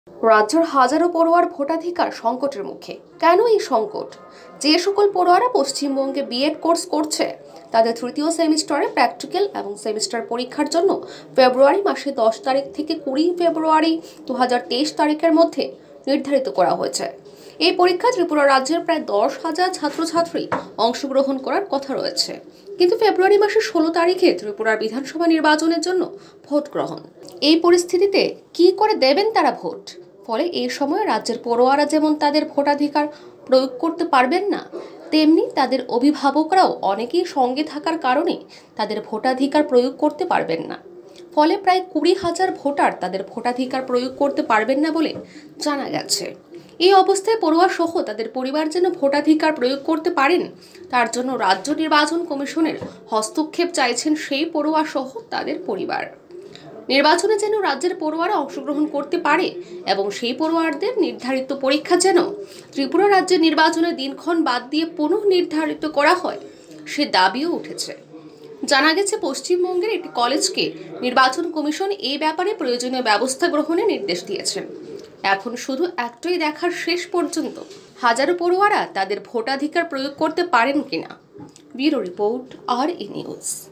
রাজ্যের হাজারো পড়ুয়ার ভোটাধিকার সংকটের মুখে। কেন এই সংকট? যে সকল পড়ুয়ারা পশ্চিমবঙ্গে বিএড কোর্স করছে তাদের তৃতীয় সেমিস্টারে প্র্যাকটিক্যাল এবং সেমিস্টার পরীক্ষার জন্য ফেব্রুয়ারি মাসে 10 তারিখ থেকে 20 ফেব্রুয়ারি 2023 তারিখের মধ্যে নির্ধারিত করা হয়েছে। এই পরীক্ষা ত্রিপুরা রাজ্যের প্রায় 10,000 ছাত্রছাত্রী অংশগ্রহণ করার কথা রয়েছে। কিন্তু ফেব্রুয়ারি মাসের 16 তারিখে ত্রিপুরার বিধানসভা নির্বাচনের জন্য ভোট গ্রহণ। এই পরিস্থিতিতে কি করে দেবেন তারা ভোট? ফলে এই সময় রাজ্যের পড়ুয়ারা যেমন তাদের ভোটাধিকার প্রয়োগ করতে পারবেন না, তেমনি তাদের অভিভাবকরাও অনেকেই সঙ্গে থাকার কারণে তাদের ভোটাধিকার প্রয়োগ করতে পারবেন না। ফলে প্রায় 20,000 ভোটার তাদের ভোটাধিকার প্রয়োগ করতে পারবেন না বলে জানা গেছে। এই অবস্থায় পড়ুয়া সহ তাদের পরিবার যেন ভোটাধিকার প্রয়োগ করতে পারেন, তার জন্য রাজ্য নির্বাচন কমিশনের হস্তক্ষেপ চাইছেন সেই পড়ুয়া সহ তাদের পরিবার। নির্বাচনে যেন রাজ্যের পড়ুয়ারা অংশগ্রহণ করতে পারে এবং সেই পড়ুয়ারদের নির্ধারিত পরীক্ষা যেন ত্রিপুরা রাজ্যের নির্বাচনের দিনক্ষণ বাদ দিয়ে পুনঃনির্ধারিত করা হয়, সে দাবিও উঠেছে। জানা গেছে, পশ্চিমবঙ্গের একটি কলেজকে নির্বাচন কমিশন এই ব্যাপারে প্রয়োজনীয় ব্যবস্থা গ্রহণের নির্দেশ দিয়েছেন। এখন শুধু একটাই দেখার, শেষ পর্যন্ত হাজারো পড়ুয়ারা তাদের ভোটাধিকার প্রয়োগ করতে পারেন কিনা। Bureau report, RE news.